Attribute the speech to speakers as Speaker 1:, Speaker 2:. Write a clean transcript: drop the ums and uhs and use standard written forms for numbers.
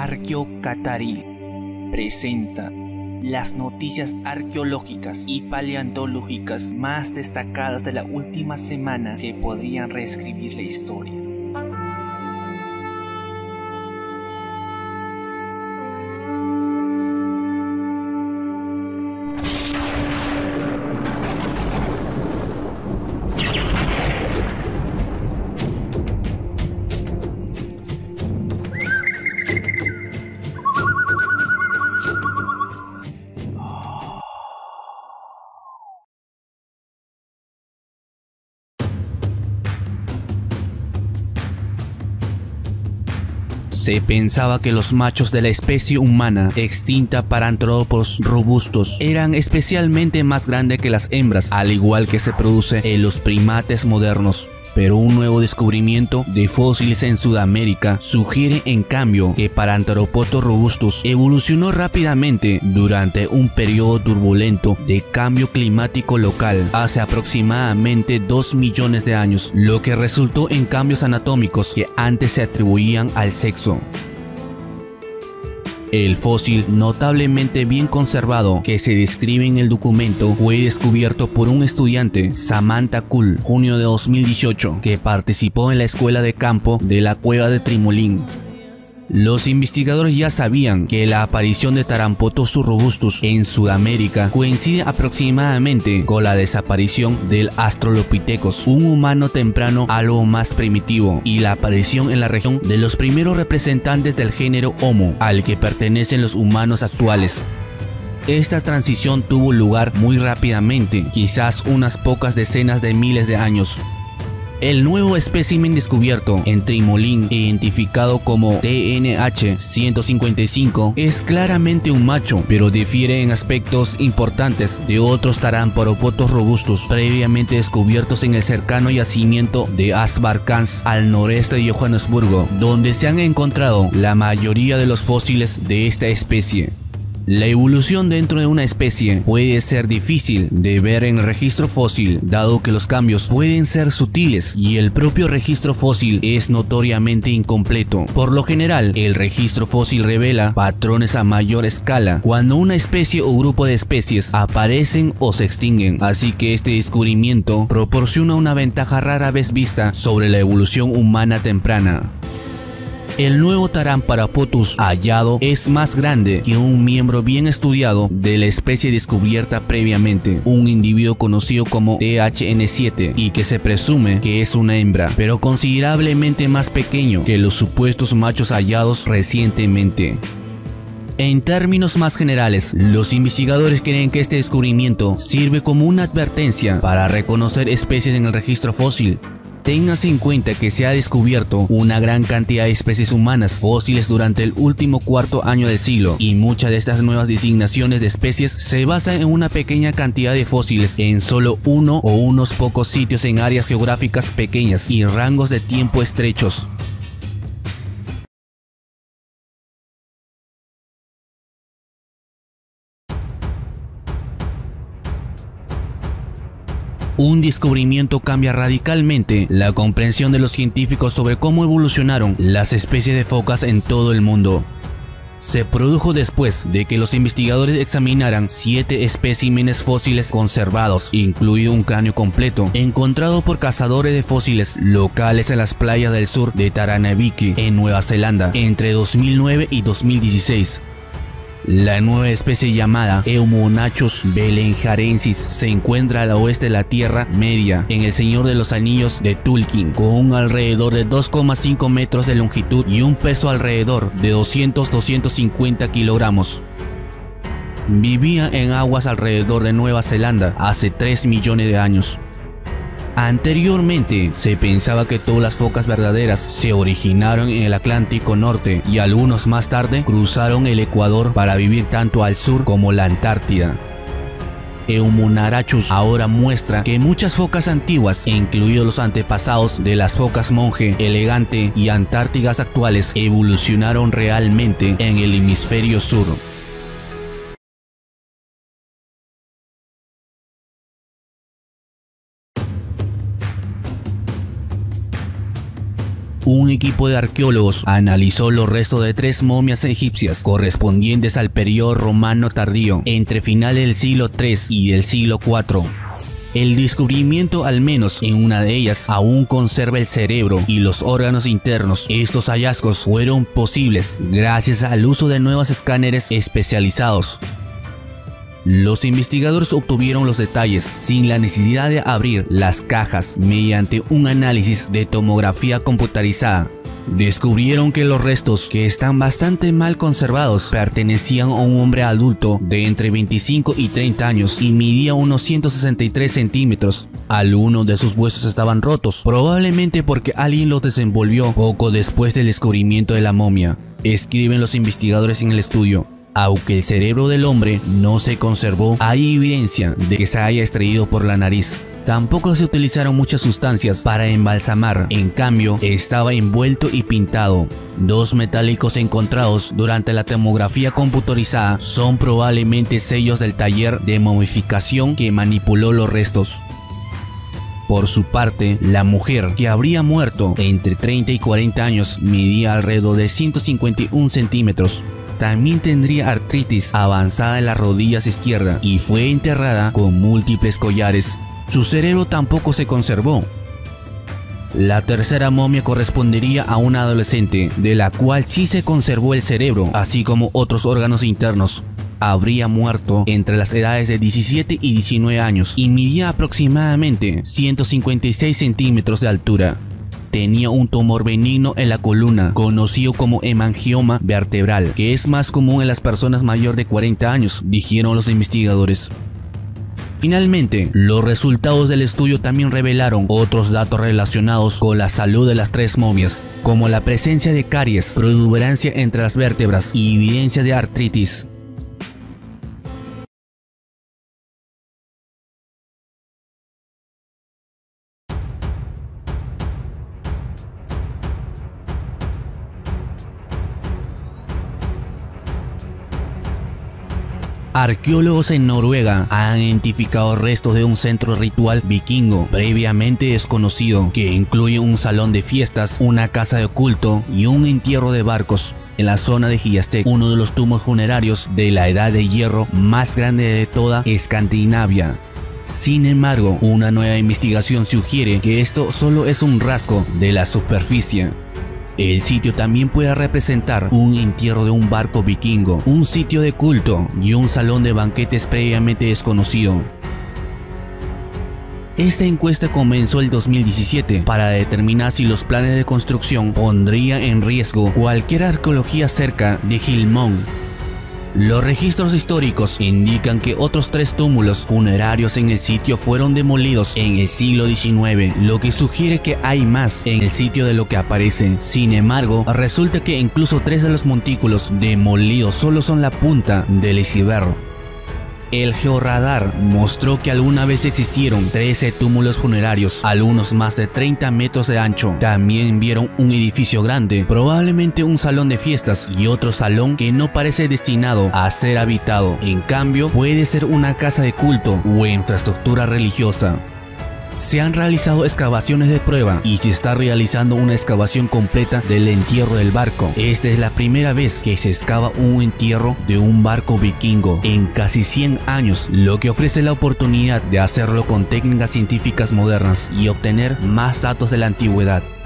Speaker 1: Arqueocatarí presenta las noticias arqueológicas y paleontológicas más destacadas de la última semana que podrían reescribir la historia. Se pensaba que los machos de la especie humana, extinta Paranthropus robustus, eran especialmente más grandes que las hembras, al igual que se produce en los primates modernos. Pero un nuevo descubrimiento de fósiles en Sudamérica sugiere en cambio que Paranthropus robustus evolucionó rápidamente durante un periodo turbulento de cambio climático local hace aproximadamente 2 millones de años, lo que resultó en cambios anatómicos que antes se atribuían al sexo. El fósil, notablemente bien conservado, que se describe en el documento, fue descubierto por un estudiante, Samantha Kuhl, junio de 2018, que participó en la escuela de campo de la cueva de Trimolín. Los investigadores ya sabían que la aparición de Paranthropus robustus en Sudamérica coincide aproximadamente con la desaparición del Australopithecus, un humano temprano algo más primitivo, y la aparición en la región de los primeros representantes del género Homo, al que pertenecen los humanos actuales. Esta transición tuvo lugar muy rápidamente, quizás unas pocas decenas de miles de años. El nuevo espécimen descubierto en Trimolín, identificado como TNH-155, es claramente un macho, pero difiere en aspectos importantes de otros Paranthropus robustus previamente descubiertos en el cercano yacimiento de Asbarkans al noreste de Johannesburgo, donde se han encontrado la mayoría de los fósiles de esta especie. La evolución dentro de una especie puede ser difícil de ver en el registro fósil, dado que los cambios pueden ser sutiles y el propio registro fósil es notoriamente incompleto. Por lo general, el registro fósil revela patrones a mayor escala cuando una especie o grupo de especies aparecen o se extinguen, así que este descubrimiento proporciona una ventaja rara vez vista sobre la evolución humana temprana. El nuevo Paranthropus hallado es más grande que un miembro bien estudiado de la especie descubierta previamente, un individuo conocido como THN7 y que se presume que es una hembra, pero considerablemente más pequeño que los supuestos machos hallados recientemente. En términos más generales, los investigadores creen que este descubrimiento sirve como una advertencia para reconocer especies en el registro fósil. Téngase en cuenta que se ha descubierto una gran cantidad de especies humanas fósiles durante el último cuarto año del siglo, y muchas de estas nuevas designaciones de especies se basan en una pequeña cantidad de fósiles en solo uno o unos pocos sitios en áreas geográficas pequeñas y rangos de tiempo estrechos. Un descubrimiento cambia radicalmente la comprensión de los científicos sobre cómo evolucionaron las especies de focas en todo el mundo. Se produjo después de que los investigadores examinaran 7 especímenes fósiles conservados, incluido un cráneo completo, encontrado por cazadores de fósiles locales en las playas del sur de Taranaviki, en Nueva Zelanda, entre 2009 y 2016. La nueva especie llamada Eumonachus belenjarensis se encuentra al oeste de la Tierra Media, en el Señor de los Anillos de Tolkien, con un alrededor de 2,5 metros de longitud y un peso alrededor de 200-250 kilogramos. Vivía en aguas alrededor de Nueva Zelanda hace 3 millones de años. Anteriormente, se pensaba que todas las focas verdaderas se originaron en el Atlántico Norte y algunos más tarde cruzaron el Ecuador para vivir tanto al sur como la Antártida. Eumonachus ahora muestra que muchas focas antiguas, incluidos los antepasados de las focas monje, elegante y antárticas actuales, evolucionaron realmente en el hemisferio sur. Un equipo de arqueólogos analizó los restos de 3 momias egipcias correspondientes al periodo romano tardío, entre finales del siglo III y del siglo IV. El descubrimiento, al menos en una de ellas, aún conserva el cerebro y los órganos internos. Estos hallazgos fueron posibles gracias al uso de nuevos escáneres especializados. Los investigadores obtuvieron los detalles sin la necesidad de abrir las cajas mediante un análisis de tomografía computarizada. Descubrieron que los restos, que están bastante mal conservados, pertenecían a un hombre adulto de entre 25 y 30 años y medía unos 163 centímetros. Algunos de sus huesos estaban rotos, probablemente porque alguien los desenvolvió poco después del descubrimiento de la momia. Escriben los investigadores en el estudio. Aunque el cerebro del hombre no se conservó, hay evidencia de que se haya extraído por la nariz. Tampoco se utilizaron muchas sustancias para embalsamar, en cambio estaba envuelto y pintado. 2 metálicos encontrados durante la tomografía computarizada son probablemente sellos del taller de momificación que manipuló los restos. Por su parte, la mujer, que habría muerto entre 30 y 40 años, medía alrededor de 151 centímetros. También tendría artritis avanzada en las rodillas izquierda y fue enterrada con múltiples collares. Su cerebro tampoco se conservó. La tercera momia correspondería a una adolescente, de la cual sí se conservó el cerebro, así como otros órganos internos. Habría muerto entre las edades de 17 y 19 años y medía aproximadamente 156 centímetros de altura. Tenía un tumor benigno en la columna, conocido como hemangioma vertebral, que es más común en las personas mayores de 40 años, dijeron los investigadores. Finalmente, los resultados del estudio también revelaron otros datos relacionados con la salud de las 3 momias, como la presencia de caries, protuberancia entre las vértebras y evidencia de artritis. Arqueólogos en Noruega han identificado restos de un centro ritual vikingo previamente desconocido, que incluye un salón de fiestas, una casa de culto y un entierro de barcos. En la zona de Hjastek, uno de los tumbos funerarios de la Edad de Hierro más grande de toda Escandinavia. Sin embargo, una nueva investigación sugiere que esto solo es un rasgo de la superficie. El sitio también puede representar un entierro de un barco vikingo, un sitio de culto y un salón de banquetes previamente desconocido. Esta encuesta comenzó el 2017 para determinar si los planes de construcción pondrían en riesgo cualquier arqueología cerca de Gilmón. Los registros históricos indican que otros 3 túmulos funerarios en el sitio fueron demolidos en el siglo XIX, lo que sugiere que hay más en el sitio de lo que aparece. Sin embargo, resulta que incluso 3 de los montículos demolidos solo son la punta del iceberg. El georradar mostró que alguna vez existieron 13 túmulos funerarios, algunos más de 30 metros de ancho. También vieron un edificio grande, probablemente un salón de fiestas, y otro salón que no parece destinado a ser habitado. En cambio, puede ser una casa de culto o infraestructura religiosa. Se han realizado excavaciones de prueba y se está realizando una excavación completa del entierro del barco. Esta es la primera vez que se excava un entierro de un barco vikingo en casi 100 años, lo que ofrece la oportunidad de hacerlo con técnicas científicas modernas y obtener más datos de la antigüedad.